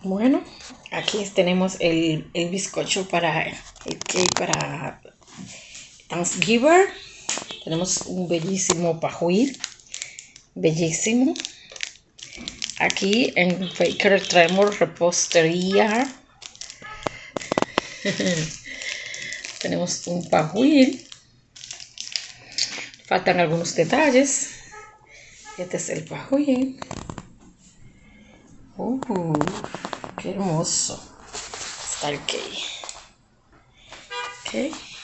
Bueno, aquí tenemos el bizcocho para el cake para Thanksgiving. Tenemos un bellísimo pajuil, bellísimo. Aquí en Faker traemos repostería. Tenemos un pajuil. Faltan algunos detalles. Este es el pajuil. Qué hermoso está el cake. Okay.